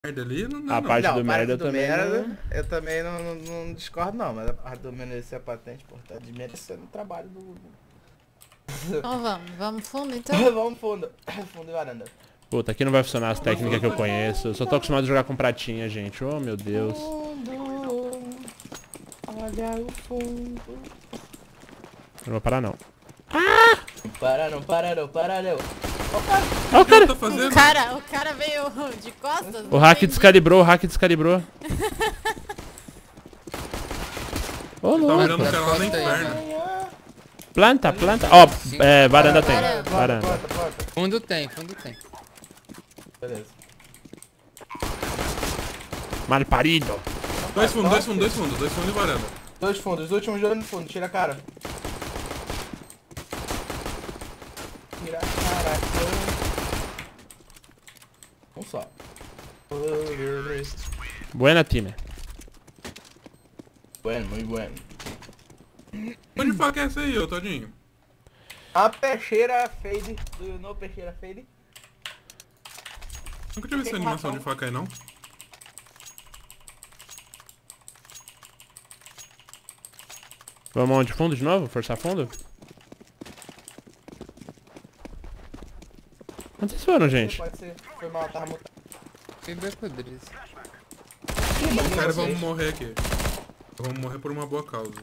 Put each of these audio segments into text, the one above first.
Merda ali não dá A não. parte Não, do a merda eu do também merda, não... eu também não discordo não, mas a parte do merecer a patente, pô, tá desmerecendo o trabalho do... Então vamos fundo então? Vamos fundo, fundo e varanda. Puta, aqui não vai funcionar as técnicas que eu conheço. Eu só tô acostumado a jogar com pratinha, gente. Oh, meu Deus. Fundo, olha o fundo. Eu não vou parar, não. Não para não. Ó, o O que eu cara! tô fazendo? O cara veio de costas. O hack descalibrou, o hack descalibrou. Ô, Tá louco. olhando o cara lá no inferno. Planta. Ó, varanda tem. Varanda. Varanda. Porta. Fundo tem. Beleza. Mal parido. Dois fundos e varanda. Dois fundos, os últimos dois no fundo, tira a cara. Tira a cara. Um só. Buena, time. Bueno, muito bueno. Onde faca é essa aí, ô Todinho? A peixeira fade, do you know peixeira fade? Nunca tive essa animação de faca aí, não. Vamos onde? Fundo de novo? Forçar fundo? Onde vocês foram, gente? Pode ser, foi mal, tava mutado. Que beco, Driz. Cara, vamos morrer aqui. Vamos morrer por uma boa causa.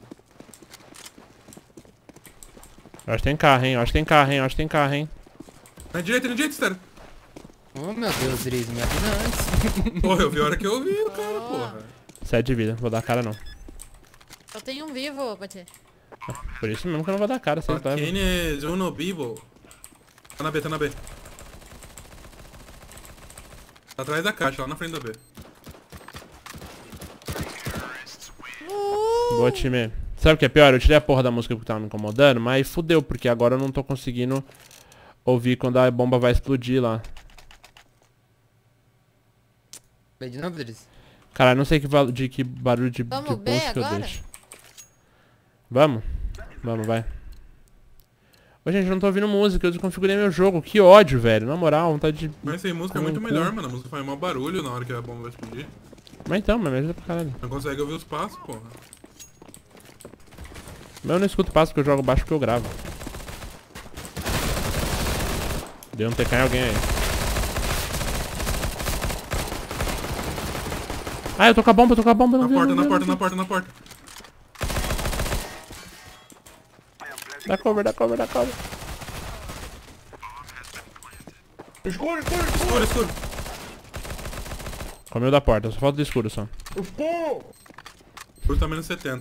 Eu acho que tem carro, hein? Na direita, Esther. Oh, meu Deus, Driz, me avisa antes. Porra, eu vi a hora que eu vi o cara, porra. 7 de vida, vou dar cara não. Eu tenho um vivo, Bati. Por isso mesmo que eu não vou dar cara, vocês levam. Aquenes Uno Bibo. Tá na B. Tá atrás da caixa, lá na frente da B. Boa, time. Sabe o que é pior? Eu tirei a porra da música que tava me incomodando, mas fudeu, porque agora eu não tô conseguindo ouvir quando a bomba vai explodir lá. Vai de novo, Driz. Cara, não sei que barulho de Vamos pulso B que eu agora? deixo. Vamos? Vamos, vai. Ô, gente, eu não tô ouvindo música, eu desconfigurei meu jogo. Que ódio, velho. Na moral, vontade de... Mas sem música é Comer muito um cu. melhor, mano. A música faz maior barulho na hora que a bomba vai explodir. Mas então, mas melhor pra caralho. Não consegue ouvir os passos, porra. Mas eu não escuto passo porque eu jogo baixo porque eu gravo. Deu um TK em alguém aí. Ah, eu tô com a bomba, não vi, não vi. Na porta. Dá cover. Escuro. Escuro. Comeu da porta, só falta do escuro só. Escuro tá menos 70.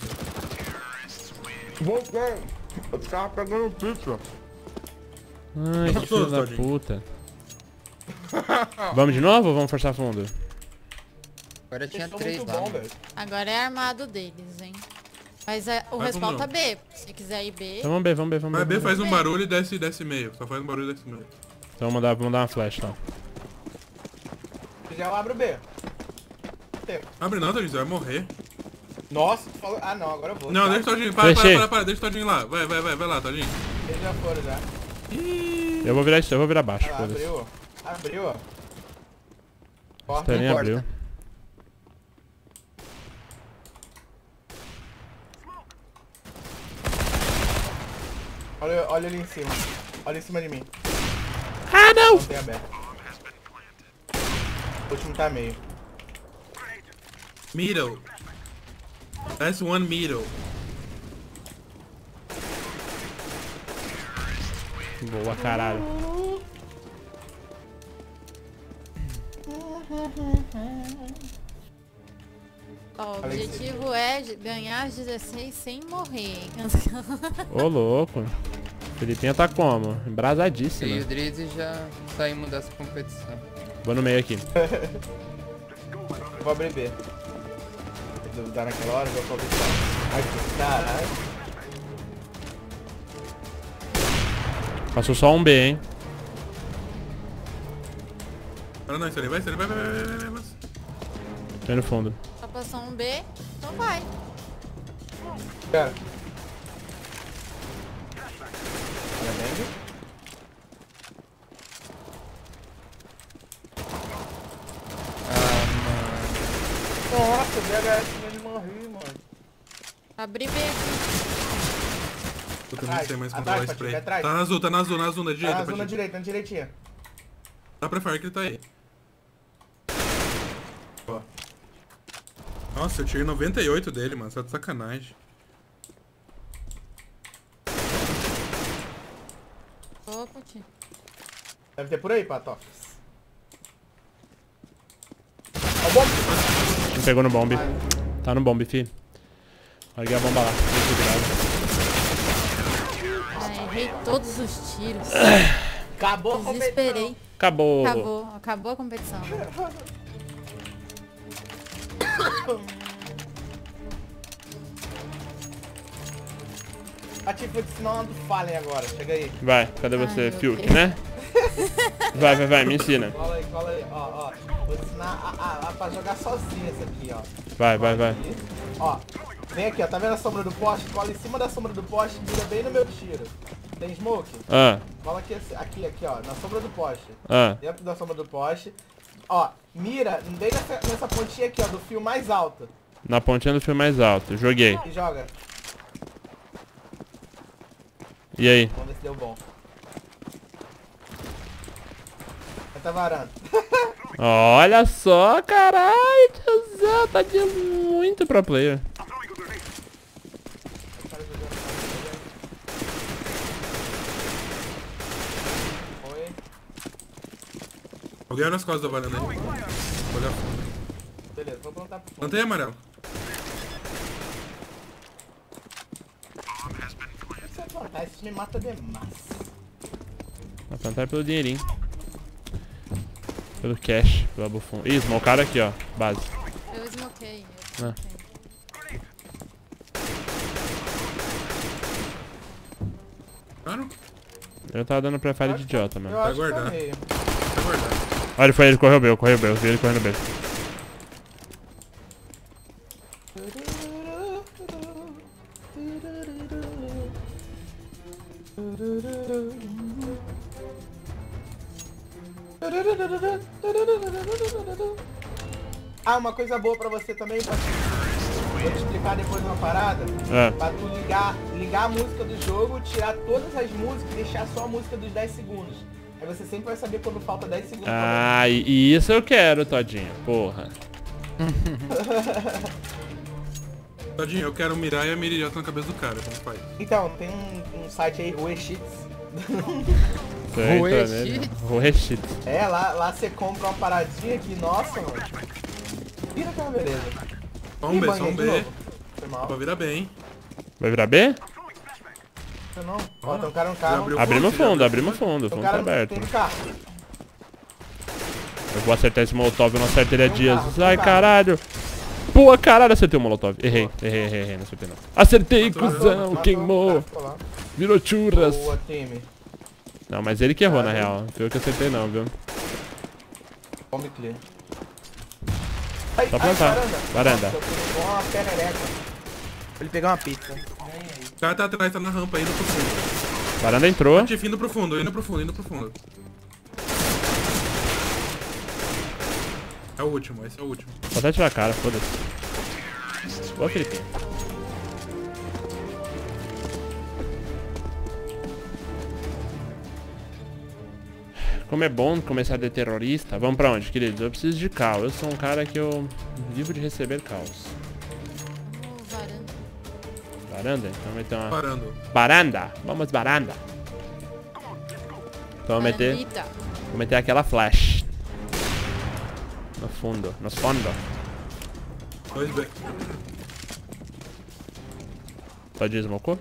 Voltei. Eu tava pegando pizza. Ai, que filho da Todinho. puta. Vamos de novo ou vamos forçar fundo? Agora tinha Eles são 3 muito lá. bom, velho. Agora é armado deles, hein? Mas o Vai, respawn vamos tá não. B. Se quiser ir B. Então vamos ver. Mas B faz um barulho e desce meio. Só faz um barulho e desce meio. Então vamos dar uma flash, então. Se quiser eu abro o B. Abre não, Todinho, você vai morrer. Nossa, tu falou... Ah não, agora eu vou. Não, tá? deixa o Todinho. Fechei. Para. Deixa o Todinho lá. Vai lá, Todinho. Eles já foram já. Eu vou virar isso, eu vou virar baixo. Ah, foda-se. abriu, ó. Porta, Sterling porta. abriu. olha ali em cima. Olha em cima de mim. Ah, não! Não tem aberto. O último tá meio. Middle. That's one middle. Boa, caralho. Ó, o objetivo é ganhar as 16 sem morrer. Ô, louco. Filipinha tá como? Eu e Embrasadíssima. o Driz já saímos dessa competição. Vou no meio aqui. Vou abrir B. Duvidar naquela hora, vou abrir B. Ai, que caralho. Passou só um B, hein? Para não, vai. Tô no fundo. Só passou um B, então vai. Cara. Olha bem. Nossa, o VHS me morri, mano. Abri bem aqui. Puta, eu não sei mais Atrás, controlar Patife, spray. atrás. Tá na azul, na Tá direita, na zona Patife. direita, na direitinha. Dá pra fora que ele tá aí. Ó. Nossa, eu tirei 98 dele, mano. Só de sacanagem. Opa, tio. Deve ter por aí, Pato. Ó o bomb. Não pegou no bombe. Tá no bombe, fi. Larguei a bomba lá. Ai, errei todos os tiros. Acabou a competição. Desesperei. Acabou. Acabou a competição. Patife, vou te ensinar uma do Fallen agora. Chega aí. Vai, cadê você, Ai, meu Fiuk, Deus. né? Vai, me ensina. Cola aí. Ó. Vou te ensinar pra jogar sozinho essa aqui, ó. Vai. Aqui. Ó, vem aqui, ó. Tá vendo a sombra do poste? Cola em cima da sombra do poste e mira bem no meu tiro. Tem smoke? Ah, Cola aqui, ó, na sombra do poste. ah. Dentro da sombra do poste. Ó, mira bem nessa pontinha aqui, ó, do fio mais alto. Na pontinha do fio mais alto. Joguei. E joga. E aí? Vamos ver se deu bom. Tá varando. Olha só, caralho, tiozão. Tá de muito pro player. Foi. Alguém olha nas costas da varanda aí. Olha a fundo. Beleza, vou plantar pro fundo. Plantei amarelo. Se eu plantar, isso me mata demais. Vai plantar pelo dinheirinho. Pelo cash, pela bufão. Ih, smokearam aqui, ó. Base. Eu smokei. Ah. Claro? Eu tava dando prefire de idiota, Eu mano. acho que guardar. tá meio. Tá guardado. Olha, ele correu bem, eu vi ele correndo bem. Ah, uma coisa boa pra você também, vou te explicar depois uma parada. É. Pra tu ligar a música do jogo, tirar todas as músicas e deixar só a música dos 10 segundos. Aí você sempre vai saber quando falta 10 segundos. Ah, e isso eu quero, Todinho. Porra. Tadinho, eu quero mirar e a mira já tá na cabeça do cara. Como faz? Então, tem um site aí, Ruechits. Ruechit. É, lá você compra uma paradinha que, nossa, mano. Vira aquela beleza. Vamos ver, banho só aí um de B. novo. Foi mal. Pra virar bem, hein? Vai virar B? Foi não. Ó, tem um cara no carro. abriu. Abrimos já fundo, abriu. abrimos fundo. O Tem um fundo tá cara aberto. tem um carro. Eu vou acertar esse molotov, eu não acertei ele há Tem um dias. carro, tem um Ai, carro. caralho. Pô, caralho, acertei o molotov. Errei, não acertei não. Acertei, Matou, cuzão, Matou, queimou. ficou lá. Virou churras. Boa, time. Não, mas ele que errou, na real. Não foi eu que acertei não, viu? Bomb clear. Ai, Só plantar. Varanda. Nossa, eu pegou uma perereca. Ele pegou uma pizza. O cara tá atrás, tá na rampa, indo pro fundo. Varanda entrou. Patife, indo pro fundo. É o último, esse é o último. Vou até tirar a cara, foda-se. Boa, Felipe. Como é bom começar de terrorista. Vamos pra onde, queridos? Eu preciso de caos. Eu sou um cara que eu vivo de receber caos. Vamos varanda. Varanda? Então vai ter uma... Parando. Varanda! Vamos, varanda! Então Varandita. vou meter aquela flash. No fundo, nos fundo. 2B. Pode ir, smocou?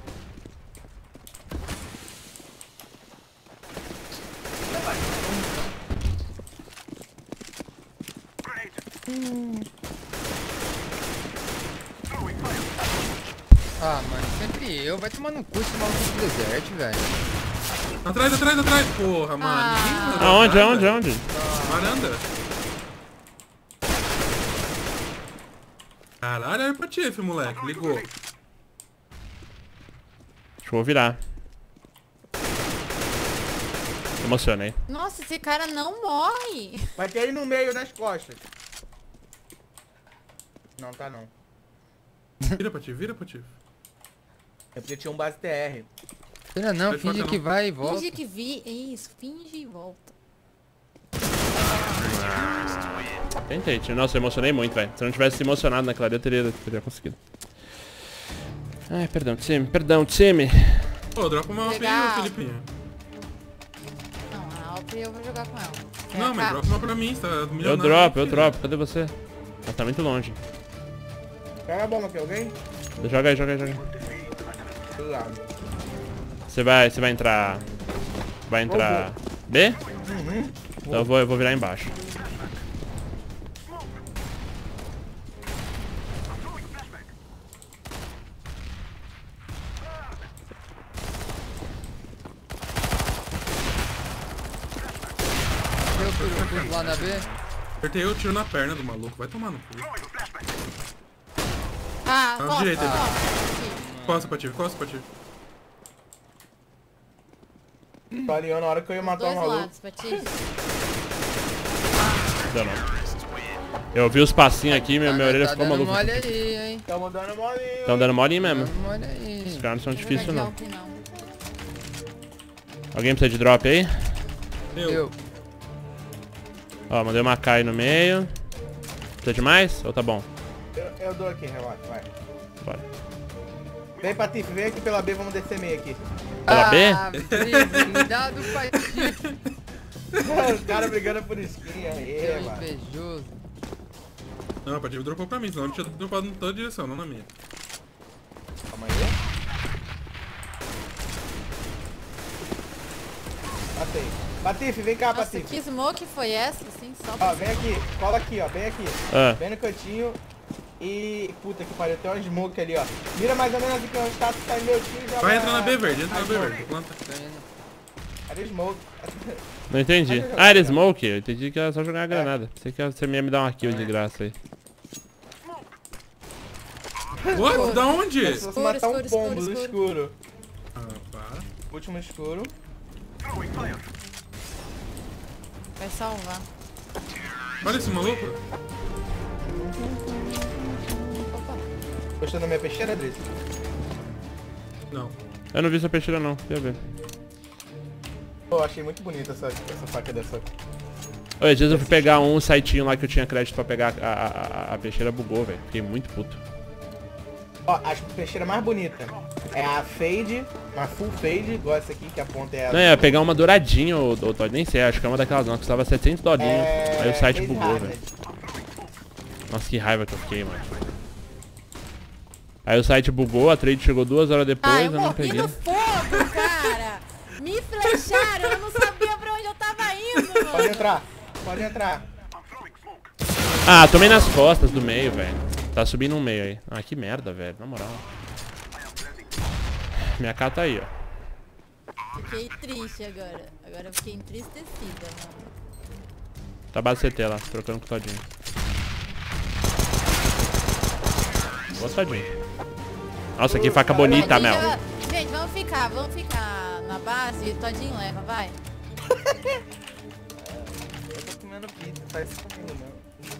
Ah, mano, sempre eu. Vai tomar no cu esse maluco do deserto, velho. Atrás. Porra, mano. Ah. Aonde? Varanda. Caralho, é Patife, moleque. Ligou. Acho que vou virar. Emocionei. Nossa, esse cara não morre. Vai ter aí no meio das costas. Não tá não. Vira pra ti, vira pra ti. É porque tinha um base TR. Espera não, Pode finge matar, que não. vai e volta. Finge que vi. É isso, finge e volta. Tentei, tio. Nossa, eu emocionei muito, velho. Se eu não tivesse se emocionado naquela ali, eu teria conseguido. Ai, perdão, time. Perdão, time. Pô, dropa uma AWP aí, Legal. Felipinho. Não, a Alp eu vou jogar com ela. Não, mas dropa uma pra mim, você tá Eu milionário. dropo, eu dropo. Cadê você? Ela tá muito longe. Pega a bomba aqui, alguém? Joga aí, joga aí, joga aí. Do lado. Você vai entrar... Vai entrar... B? Então eu vou virar embaixo. Eu fui lá na B. Apertei o tiro na perna do maluco, vai tomar no cu. Ah, Tá volta, direita aí. volta. Costa pra ti, costa pra ti. Tô ali na hora que eu ia matar o Dois maluco. lados, Patrícia. Deu não. Eu vi os passinhos aqui, minha orelha ficou dando maluca. mole aí, hein. Tamo dando molinho. Estão dando molinho mesmo. Dando mole aí. Os caras não são Não difíceis vai não. Alp, não. Alguém precisa de drop aí? Eu. Ó, mandei uma K aí no meio. Precisa de mais? Ou tá bom? Eu dou aqui, relaxa, vai. Bora. Vem, Patife, vem aqui pela B, vamos descer meio aqui. Pela B? Ah, Driz, cuidado, Patife. Os caras brigando por skin aí, Seu mano. invejoso. Não, a Patife dropou pra mim, senão ele tinha dropado em toda direção, não na minha. Calma aí. Matei. Patife, vem cá, Nossa, Patife. que smoke foi essa? Assim, só Ó, pra... vem aqui, cola aqui, ó, bem aqui. Ah, Bem no cantinho. E. Puta que pariu, tem uma smoke ali, ó. Mira mais ou menos aqui onde tá, sai meu tiro e joga. Vai entrar na B verde, entra a na B smoke. verde, planta. Tô indo. Cadê smoke? não entendi. Ah, era smoke? Eu entendi que era só jogar a granada. Pensei que você ia me dar uma kill de graça aí. What? Da onde? Se você matar um escuro, pombo escuro, no escuro. escuro. Ah, para. Último escuro. Vai salvar. Olha esse maluco. Opa. Gostou da minha peixeira, Driz? Não. Eu não vi essa peixeira não, quer ver. Pô, achei muito bonita essa faca dessa. Oi, às vezes eu fui pegar um sitinho lá que eu tinha crédito pra pegar a peixeira bugou, velho. Fiquei muito puto. Ó, a peixeira mais bonita é a fade, uma full fade, igual essa aqui, que a ponta é a... Não, eu ia pegar uma douradinha, ou nem sei, acho que é uma daquelas não, custava 700 dolinhos. Aí o site Phase bugou, Harvest. velho. Nossa, que raiva que eu fiquei, mano. Aí o site bugou, a trade chegou 2 horas depois, Ah, eu eu não morri peguei. no fogo, cara! Me flecharam, eu não sabia pra onde eu tava indo, Pode mano. entrar, pode entrar. Ah, tomei nas costas do meio, velho. Tá subindo um meio aí. Ah, que merda, velho, na moral. Minha K tá aí, ó. Fiquei triste agora. Agora eu fiquei entristecida, mano. Tá base CT lá, trocando com o Todinho. Boa, Todinho. Nossa, que faca bonita, Todinho Mel. já- Gente, vamos ficar na base e Todinho leva, vai. Eu tô comendo pizza, faz isso comigo não.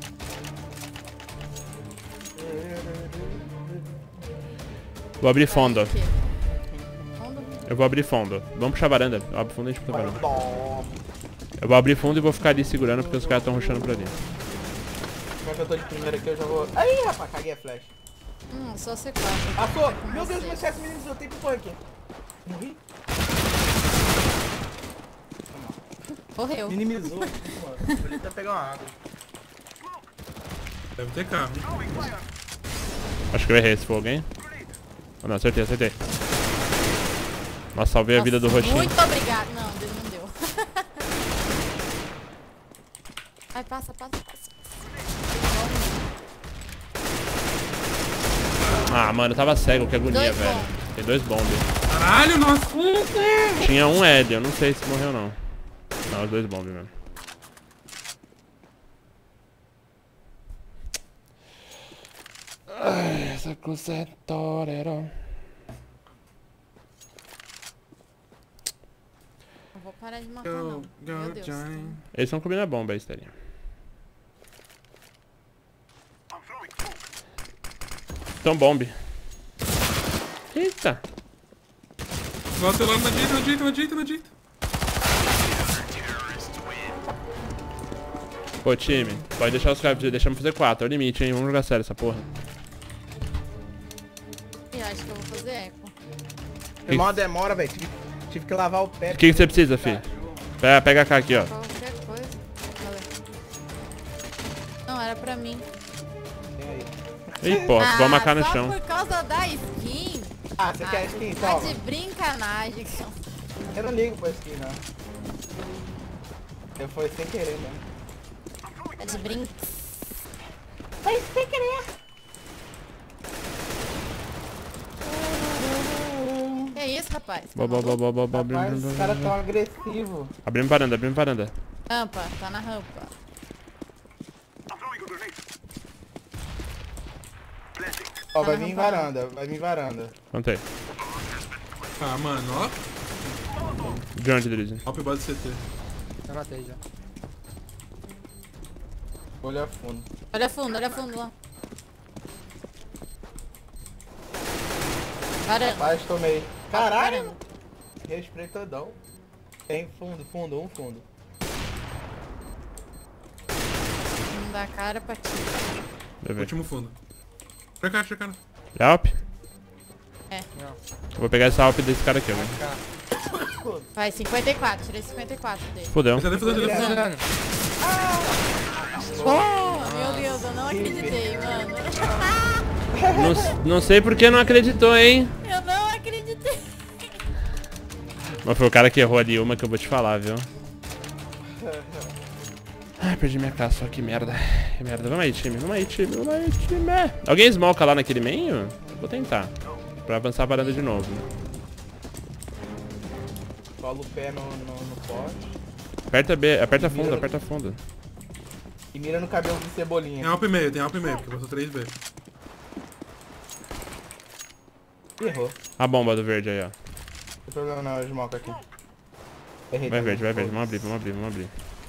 Vou abrir fundo. Vai, o quê? Fundo? Eu vou abrir fundo. Vamos puxar a varanda. Eu abro fundo e a gente puxa a varanda. Bom. Eu vou abrir fundo e vou ficar ali segurando porque os caras estão rushando pra ali. Como é que eu tô de primeira aqui, eu já vou... Aí, rapaz, caguei a flash. Só C4. Passou! Com Meu Deus, você. meu CS meninos, eu tenho punk. Morri? Morreu. Minimizou. Mano, vou até pegar uma água. Deve ter carro. Acho que eu errei esse fogo, hein? Oh, não, acertei. Nossa, salvei a vida do Nossa, roxinho. Muito obrigado. Não, Deus não deu. Ai, passa. Ah, mano, eu tava cego, que agonia, Dois velho. bombs. Tem 2 bombes. Caralho, nossa! Tinha um L, eu não sei se morreu não. Não, os 2 bombes mesmo. Ai, essa coisa é torero. Não vou parar de matar, não. Meu Deus. Eles estão comendo a bomba aí, Estelinha. Então bombe. Eita. Lá, teu lado, na direita. Pô, time, pode deixar os caras, deixamos fazer 4, é o limite, hein? Vamos jogar sério essa porra. Eu acho que eu vou fazer eco. Foi mal demora, velho. Tive que lavar o pé. O que você precisa, fi? Pega cá aqui, ó. Qualquer coisa. Valeu. Não, era pra mim. Tem aí. Ih, porra, vamos marcar no só chão. por causa da skin? Ah, você quer skin? Tá Toma. de brincanagem. Eu não ligo pra skin, não. Eu fui sem querer, né? Tá de brinca. Foi sem querer. Que isso, rapaz? Rapaz, os caras tão agressivos. Abrimos varanda. Rampa, tá na rampa. Ó, vai vir em varanda. Contei. Ah, mano, ó. De onde, Drizzy? Hop base CT. Já matei já. Olha fundo. Olha fundo lá. Varanda. Rapaz, tomei. Caralho. Varanda. Respeitadão. Tem fundo, um fundo. Não dá cara pra ti. Deixa eu ver. Último fundo. Checaram. É Alp? É. Não. Eu vou pegar essa Alp desse cara aqui, ó. Cá. Vai, 54. Tirei 54 dele. Fudeu. Esse é defesa. Dano. Oh, meu Deus, eu não acreditei, mano. Não sei por que não acreditou, hein? Eu não acreditei. Mas foi o cara que errou ali uma que eu vou te falar, viu? Ai, perdi minha caça, ó, que merda. Que merda. Vamos aí, time. Alguém smoca lá naquele meio? Vou tentar. Pra avançar a varanda de novo. Cola o pé no poste. Aperta fundo. E mira no cabelo de cebolinha. Tem Alp meio, porque passou 3B. Errou. A bomba do verde aí, ó. Não tem problema não, eu smoke aqui. Errei. Vai verde. Vamos abrir.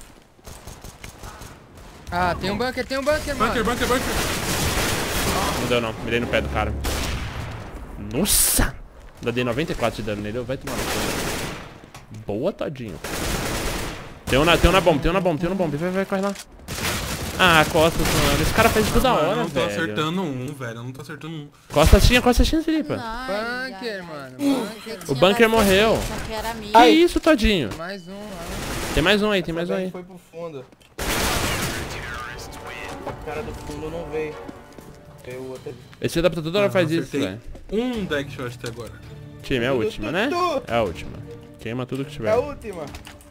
Ah, tem um bunker, mano. Bunker. Não deu não, mirei no pé do cara. Nossa! Ainda dei 94 de dano nele, vai tomar no cu. Boa, tadinho. Tem um na bomba. Vai, corre lá. Ah, costas, mano. Esse cara faz toda hora, Eu não tô velho. acertando um, velho. Eu não tô acertando um. Costinha, Felipe. Bunker, mano. Bunker. O bunker morreu. Só que era minha. Que isso, tadinho? Mais um lá. Tem mais um aí. Foi pro fundo. O cara do fundo não veio. Veio o outro. Esse adaptador toda hora faz eu isso, acertei velho. um deck shot até agora. Time, é a última, né? É a última. Queima tudo que É tiver. a última.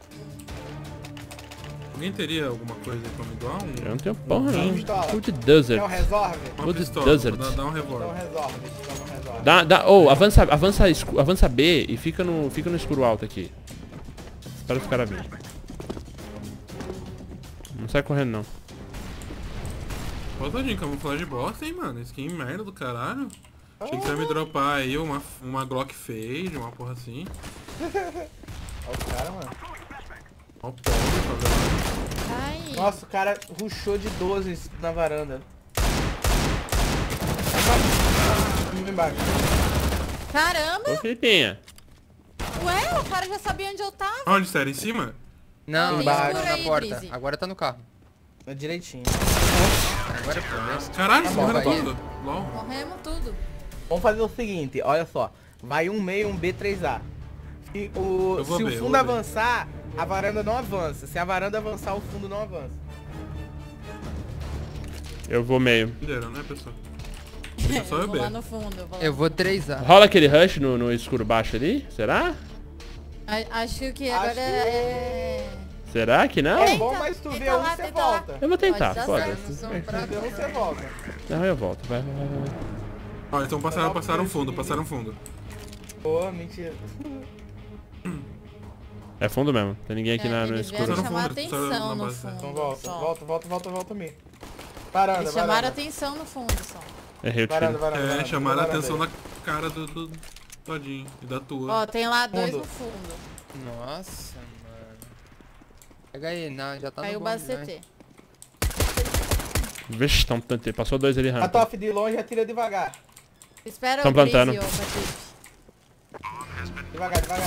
Alguém teria alguma coisa aí pra me doar? Eu não tenho porra, não. pistola. Food Quer um Desert. resolve? Uma Wood pistola, Desert. dá um Então revólver. resolve. Avança B e fica no escuro alto aqui. Espera os caras virem. Não sai correndo, não. Pô, tadinho, camuflagem bosta, hein, mano. Skin merda do caralho. Achei que você ia me dropar aí uma Glock Fade, uma porra assim. Olha o cara, mano. Ó o pobre, tá Ai. Nossa, o cara rushou de 12 na varanda. Vamos embaixo. Caramba. Ô, Felipinha. Ué, o cara já sabia onde eu tava. Onde você era? Em cima? Não, Embaixo. embaixo na Aí, porta. Drizzy. Agora tá no carro. É direitinho. Agora foi mesmo. Caralho, você bom, morreu vai. tudo. LOL. Morremos tudo. Vamos fazer o seguinte, olha só. Vai um meio, um B, 3A. Se o, Eu vou se B, o eu fundo vou B. avançar, a varanda não avança. Se a varanda avançar, o fundo não avança. Eu vou meio. Entenderam, né, pessoal? Eu Só eu vou lá B. no fundo. Eu vou lá. Eu vou 3A. Rola aquele rush no escuro baixo ali? Será? Acho que Acho agora que- é... Será que não? É bom, mas tu vê tenta um, lá, você tenta lá. volta. Eu vou tentar, Pode dar foda-se. Se vê um, você volta. Não, eu volto. Vai. Ó, então passaram fundo. Pô, mentira. É fundo mesmo. Tem ninguém aqui no eles escuro. vieram no chamar fundo, atenção na no base. fundo. Então volta, só. volta me. Varanda, Eles chamaram varanda. atenção no fundo só. Errei o Varanda, tiro. varanda. É, varanda, chamaram a varanda atenção aí. na cara do todinho e da tua. Ó, tem lá dois Fundo. no fundo. Nossa, mano. Pega aí, não, já tá Caiu o no base bonde, né? CT. Vixe, passou dois ali, A rampa. top de longe atira devagar. Espera Tão o Drizzy, plantando. ô, Patife. Devagar, devagar.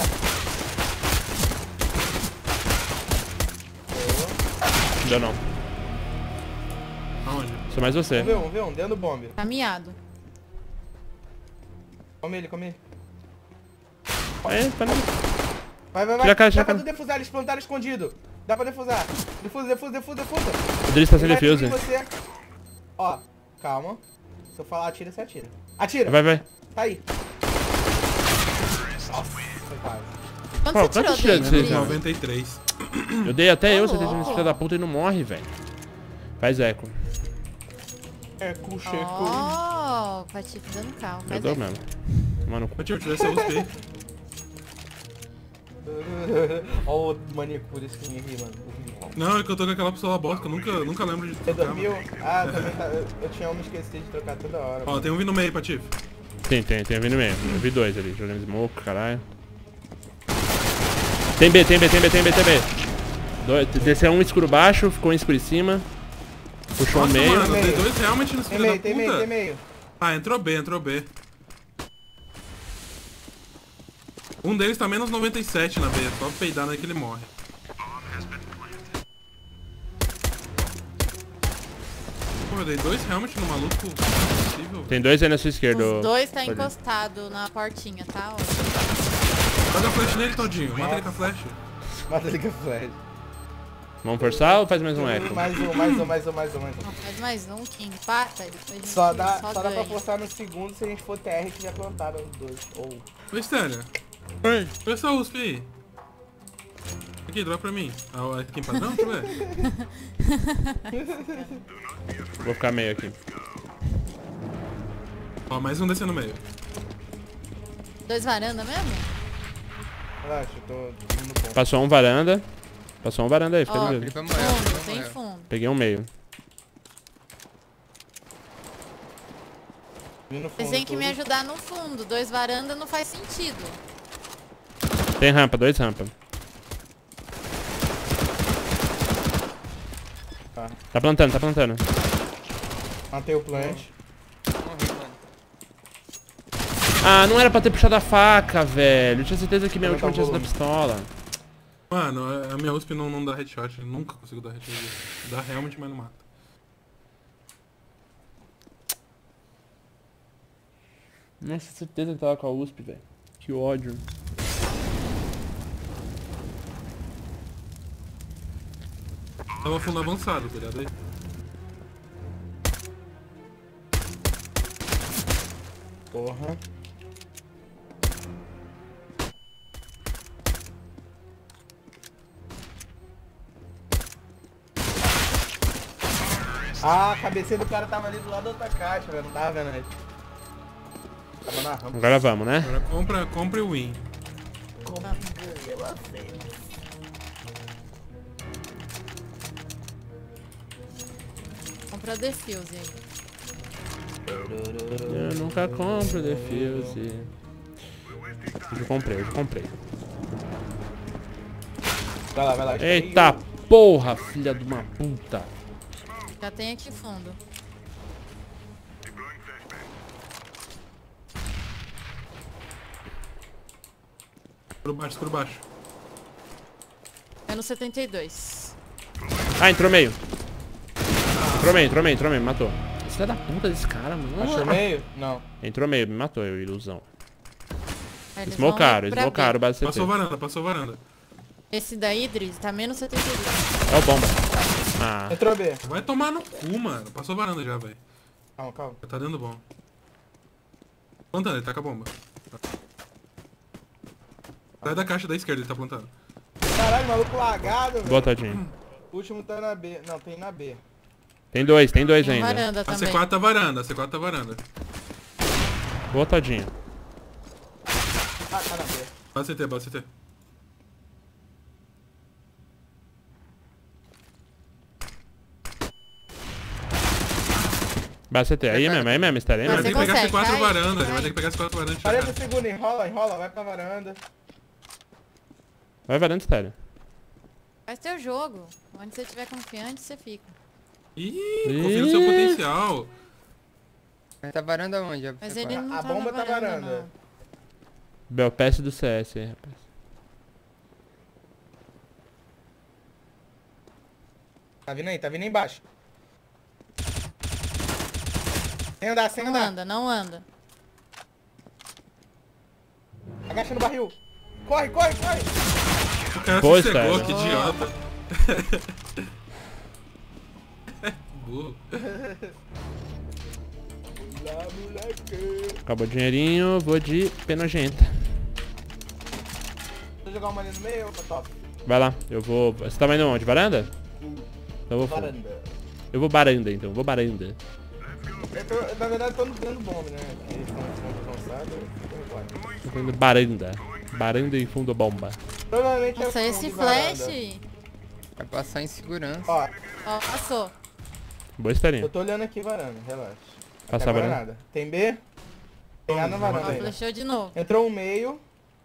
Não deu não. Aonde? Sou mais você. Vamos ver um, dentro do bombe. Tá miado. Come ele, come ele. É, tá não. Vai. Tira a cara, tira Dá a pra cara. tu defusar, eles plantaram escondido. Dá pra defusar. Defusa. O Driz tá sem Ele vai atirar defuse. em você. Ó, calma. Se eu falar atira, você atira. Atira! Vai. Tá aí. Nossa, foi quase. Quanto Pô, você quanto tirou tira dele, de Menos vocês, Drizzy? mano? 93. Eu dei até eu, você louco. tem esse filho da puta e não morre, velho. Faz eco. É, cuxa, Ó, o Patife dando calma. Eu Faz dou aí. mesmo. Mano, Ô tio, tira essa USP aí. Ó o maníaco por skin aqui, mano. Não, é que eu tô com aquela pistola bosta, que eu nunca lembro de Você trocar. dormiu? mano. Ah, também tá. Eu tinha me esquecido de trocar toda hora. Ó, tem um vindo no meio, Patife. tem vindo mesmo. Eu vi dois ali, jogando smoke, caralho. Tem B. Desceu um escuro baixo, ficou um escuro em cima. Puxou um Nossa, meio. mano, Meio. tem dois realmente nos Tem filhos meio, da puta. tem meio. Ah, entrou B. Um deles tá menos 97 na B, só peidar naí que ele morre. Pô, eu dei dois helmet no maluco. Não é possível. Tem dois aí na sua esquerda. Os dois tá Pode ir. encostado na portinha, tá? Ó. Joga a flash nele, Todinho. Mata ele com a flash. Mata ele com a flash. Vamos forçar ou faz mais um eco? Mais um. Não, faz mais um, King. Pata, depois a gente Só dá pra ganha. forçar no segundo se a gente for TR que já plantaram os dois. Ou. Ô, Estélio. Olha essa USP aí. Aqui, dropa pra mim. Ah, aqui em padrão? Deixa eu ver. Vou ficar meio aqui. Ó, mais um descendo no meio. Dois varanda mesmo? Relaxa, eu tô no ponto. Passou um varanda aí, fica Ó, livre. Ele vai morrer, Fundo, ele vai tem morrer. fundo. Peguei um meio. Vi no Vocês fundo têm que me tudo. ajudar no fundo. Dois varanda não faz sentido. Tem rampa, dois rampa. Tá plantando. Matei o plant. Morri, mano. Ah, não era pra ter puxado a faca, velho. Eu tinha certeza que minha Aumentar última o tinha sido a volume. pistola. Mano, a minha USP não dá headshot. Eu nunca consigo dar headshot. Dá realmente, mas não mata. Nossa, certeza que tava com a USP, velho. Que ódio. Tava fundo avançado, tá ligado aí? Porra. Ah, a cabecinha do cara tava ali do lado da outra caixa, velho. Não tava vendo ele. Tava na rampa. Agora vamos, né? Agora compre o win. Compra defuse aí. Eu nunca compro defuse. Hoje eu comprei. Vai lá. Eita porra, filha de uma puta. Já tem aqui fundo. Escuro baixo. É no 72. Ah, entrou meio, me matou. Esse filho da puta desse cara, mano. Achou meio? Não. Entrou meio, me matou, eu, ilusão. Aí eles vão Smocaram, pra B. base CT. Passou varanda. Esse daí, Drizzy, tá menos 72. É o bomba. Ah, Entrou B. Vai tomar no cu, mano. Passou varanda já, velho. Calma. Já tá dando bom. Plantando, ele tá com a bomba. Sai da caixa da esquerda, ele tá plantando. Caralho, maluco lagado, velho. botadinho. O último tá na B. Não, tem na B. Tem dois Tem ainda. varanda A também. C4 tá varanda, a C4 tá varanda. Botadinho. Ah, tá na B. Base CT. Base CT, aí mesmo, Esther, aí Ele vai Você ter mesmo. que pegar consegue, C4 cai, varanda, ele cai. vai ter que pegar C4 varanda. 40 segundos, enrola, vai pra varanda. Vai varando, Esther. Faz teu jogo. Onde você tiver confiante, você fica. Ih, confia no seu potencial. Mas tá varando aonde? Mas ele não A tá bomba na tá varanda. não. Bel, PS do CS aí, rapaz. Tá vindo aí embaixo. Sem andar, sem Não andar. anda, não anda. Agacha no barril. Corre, corre, corre. O cara Boa, se cegou, Style. que idiota. Burro. Lá, moleque. Acabou o dinheirinho, vou de penogenta. Vou jogar uma ali no meio, tá top. Vai lá, eu vou... Você tá indo onde? Varanda? Então eu vou... Varanda. Eu vou baranda, então. Vou baranda. Na verdade, eu tô dando bomba, né? Eles estão cansados. Eu tô indo baranda. Baranda em fundo bomba. Provavelmente Nossa, é esse fundo de varanda. flash. Vai passar em segurança. Ó, Ó, passou. Boa historinha. eu tô olhando aqui varanda, relaxa. Passar Até agora varanda. nada. Tem B? Tem A na varanda Ó, ainda. flashou de novo. Entrou um meio.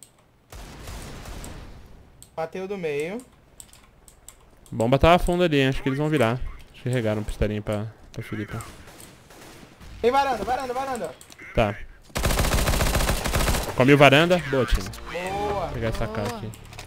Bateu do meio. Bomba tava fundo ali, hein? Acho que eles vão virar. Acho que regaram um pistolinho pra Filipe. Tem varanda, varanda, varanda. Tá. Comi o varanda. Boa, time. Boa. Vou pegar essa Boa. cara aqui.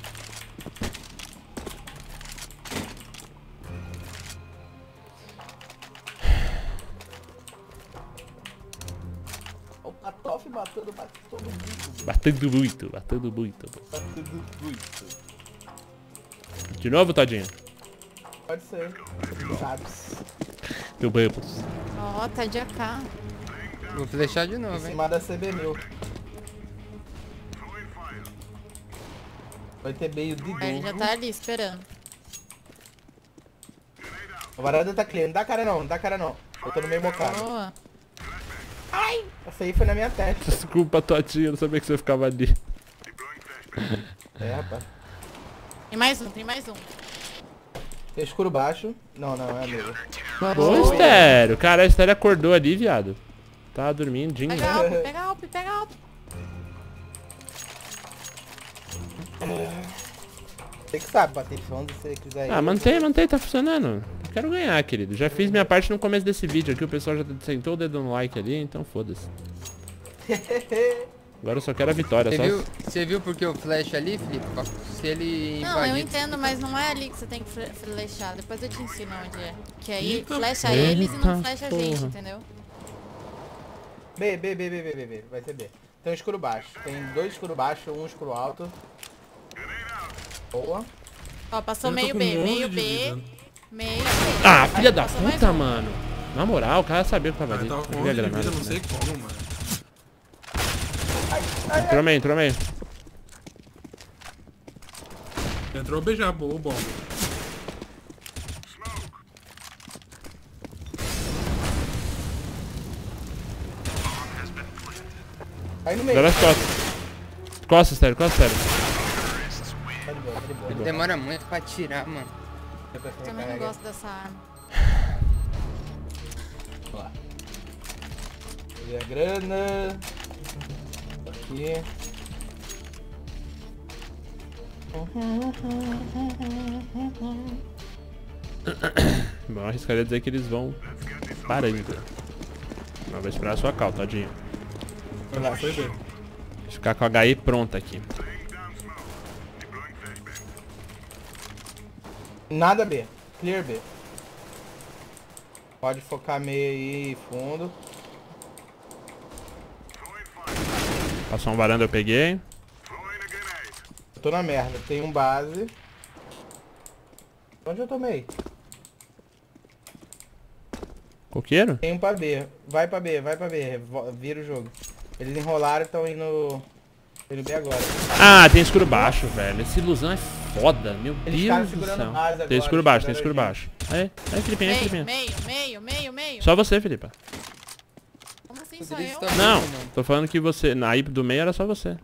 O Patof batendo, batendo todo mundo. Batendo muito, batendo muito. Batendo muito. De novo, Todinho? Pode ser. Sabes. Meu bambus. Ó, tá de AK. Vou flechar de Em novo, hein. cima da CB1000. Vai ter meio de Aí ele já novo. tá ali esperando. A varanda tá clear. Não dá cara não, não dá cara não. Eu tô no meio bocado. Boa. Essa aí foi na minha testa. Desculpa, Todinho. Eu não sabia que você ficava ali. É, rapaz. Tem mais um, tem mais um. Tem escuro baixo. Não, não, é amigo. Ô, Estéreo. Cara, a Estéreo acordou ali, viado. Tá dormindinho. Pega Alp, pega Alp, pega Alp. Você que sabe bater fundo se você quiser ir. Ah, mantém, tá funcionando. Eu quero ganhar, querido. Já fiz minha parte no começo desse vídeo aqui. O pessoal já sentou o dedo no like ali, então foda-se. Agora eu só quero a vitória. Você viu porque o flash ali, Felipe? Se ele Não, eu invadir... entendo, mas não é ali que você tem que flechar. Depois eu te ensino onde é. Que aí Eita flecha porra. eles e não flecha a Porra. gente, entendeu? B. Vai ser B. Tem um escuro baixo. Tem dois escuro baixo, um escuro alto. Boa. Ó, passou Eu tô meio com B, um monte meio de B, vida. meio B. Ah, filha da Passou mais puta, um. mano. Na moral, o cara sabia que tava ali. Ele tava com Eu vi a 11 de granada. vida, não sei né? como, mano. Entrou meio. Entrou beijar o bom. Aí no meio. Agora as costas. Costas, sério, costas, sério. Tá de boa, tá de boa. Ele demora muito pra atirar, mano. Depois você Também não recarrega. gosto dessa arma. Vamos lá. Peguei a grana. Aqui. Bom, eu arriscaria dizer que eles vão parando. Mas vou esperar a sua cal, Todinho. Acho que foi bem. Deixa eu ficar com a HE pronta aqui. Nada B. Clear B. Pode focar meio aí, fundo. Passou um varanda, eu peguei. Eu tô na merda. Tem um base. Onde eu tomei? Coqueiro? Tem um pra B. Vai pra B, vai pra B. Vira o jogo. Eles enrolaram e estão indo B agora. Ah, tem escuro baixo, velho. Essa ilusão é foda, meu Eles ficaram Deus do segurando céu. a base agora, Tem escuro baixo, tem eles escuro pegaram a baixo. Aí, Filipinho, aí, Filipinho. Meio. Só você, Felipe. Como assim O só Drizzy eu? tá Não, muito, mano. tô falando que você... Na IP do meio era só você.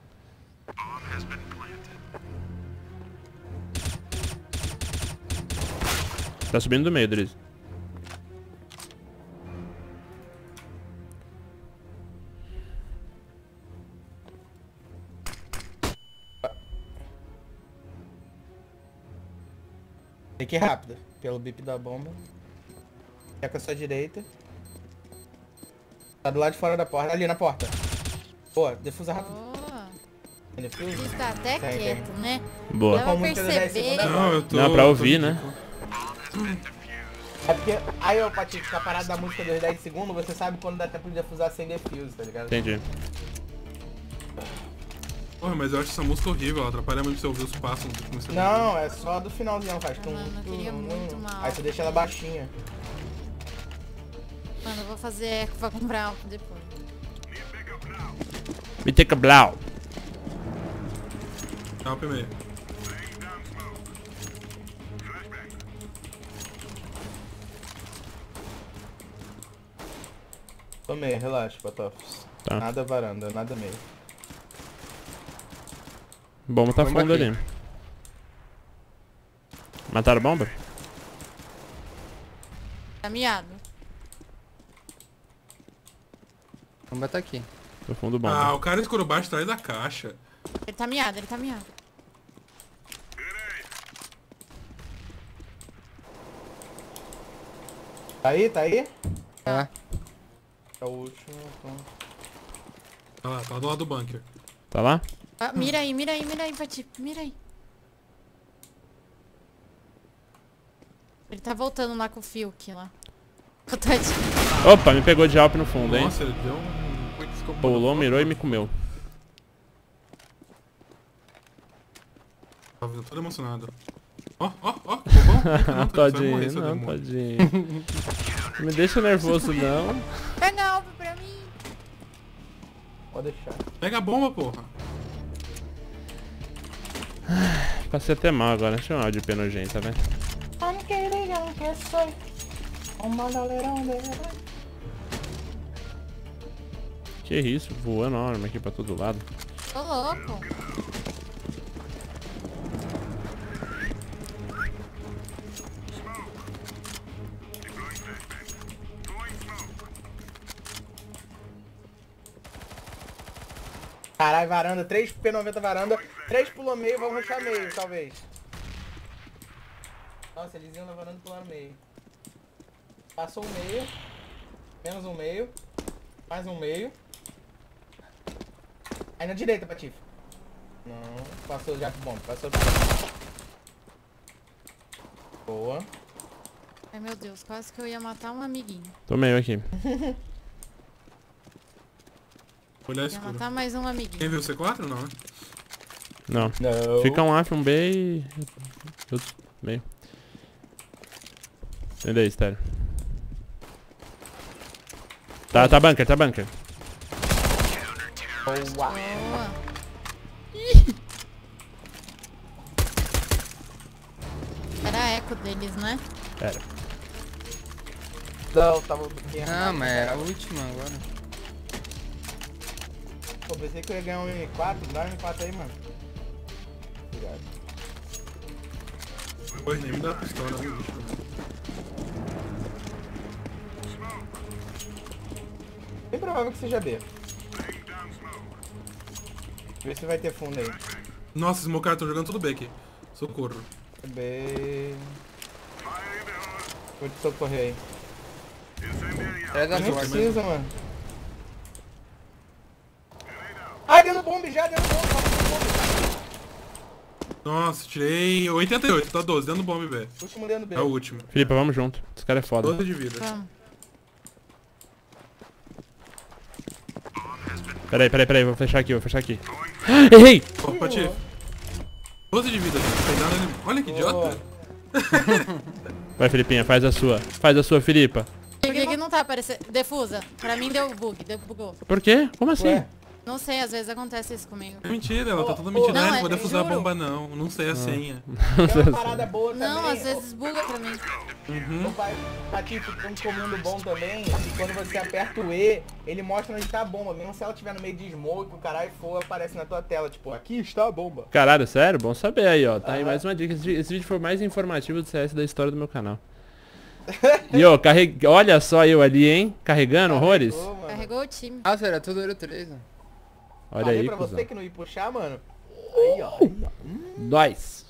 Tá subindo do meio, Drizzy. Tem que ir rápido. Pelo bip da bomba. É com a sua direita. Tá do lado de fora da porta. Ali na porta. Boa, defusa rápido. Boa. Defusa. Ele tá até Tem. quieto, né? Boa. Dá pra Com música do 10 perceber. segundos. Não, eu tô... Não, pra eu tô ouvir, né? ridículo. É porque aí, ô Patife, ficar parado da música dos 10 segundos, você sabe quando dá tempo de defusar sem defuse, tá ligado? Entendi. Porra, mas eu acho essa música horrível, ela atrapalha muito você ouvir os passos do que você Não, é só do finalzinho, faz tum, Mano, eu tum, queria tum. muito uma Aí você deixa ela baixinha. Mano, eu vou fazer eco pra comprar algo depois. Me take a blow. Dá uma meio. Tô meio, relaxa, Patofs. Tá. Nada varanda, nada meio. Bomba tá Bomba fundo aqui. ali. Mataram a bomba? Tá miado. Bomba tá aqui. Tô fundo Ah, bomba. o cara escuro baixo atrás da caixa. Ele tá miado, ele tá miado. Tá aí, tá aí? Tá. É o último. Então. Olha lá, tá do lado do bunker. Tá lá? Ah, mira aí, Patife, mira aí. Ele tá voltando lá com o Fiuk lá. Tadinho. Opa, me pegou de alp no fundo, hein? Nossa, ele deu um... quickscope Pulou, no mirou e fogo. me comeu. Tava todo emocionado. Ó, ó, ó, que bobão. Não, você vai morrer, Tadinho, seu não, demônio. tadinho. Não me deixa nervoso, não. Pega a alvo pra mim. Pode deixar. Pega a bomba, porra. Passei até mal agora. Deixa eu chamar de pé nojenta, velho. Que isso? Voando a arma aqui pra todo lado. Tô louco. Caralho, varanda, 3 P90 varanda, 3 pulou meio, vamos rushar meio, talvez. Nossa, eles iam na varanda e pularam meio. Passou um meio. Menos um meio. Mais um meio. Aí na direita, Patife. Não, passou já com bomba, passou. Boa. Ai meu Deus, quase que eu ia matar um amiguinho. Tô meio aqui. Olhar Ia escuro. matar mais um amiguinho. Quem viu o C4? Não, né? Não. Não. Fica um A, um B e... outro meio. Entendeu, estéreo. Tá bunker, tá bunker. Boa. Boa. Era eco deles, né? Pera. Não, tava aqui. Ah, mas era a última agora. Pô, pensei que eu ia ganhar um M4, dá um M4 aí, mano. Obrigado. Pois nem me dá a pistola, né, bicho? Bem provável que seja B. Vê se vai ter fundo aí. Nossa, esses mocados estão jogando tudo bem aqui. Socorro. B. Vou te socorrer aí. Traz a Nem porta. precisa, mano. Ai, dentro do bombe já, dentro do bombe. Nossa, tirei 88, tá 12, dentro do bombe B. Último dentro do B. É o último. Felipe, vamos junto. Esse cara é foda. 12 de vida. Vamos. Peraí, vou fechar aqui. Errei! Ó, Patife. 12 de vida, gente. Não tem nada ali. Olha que idiota. Vai, Felipinha, faz a sua. Faz a sua, Filipa. Por que não tá aparecendo? Defusa. Pra mim deu bugou. Por quê? Como assim? Ué? Não sei, às vezes acontece isso comigo. É mentira, ela tá toda Ô, mentindo. não, Ah, não é- vou defusar a juro. bomba não. Não sei a senha. Tem uma parada boa também. Não, às vezes buga pra mim. O pai, aqui, tem um comando bom também, que quando você aperta o E, ele mostra onde tá a bomba. Mesmo se ela estiver no meio de smoke, o caralho for, aparece na tua tela, tipo, aqui está a bomba. Caralho, sério? Bom saber aí, ó. Tá aí mais uma dica. Esse vídeo foi o mais informativo do CS da história do meu canal. E ó, olha só eu ali, hein? Carregando horrores. Pô, mano. Carregou o time. Nossa, era tudo Euro 3, né? Olha Falei aí, pra cuzão. você que não ia puxar, mano. Aí, ó. Nós.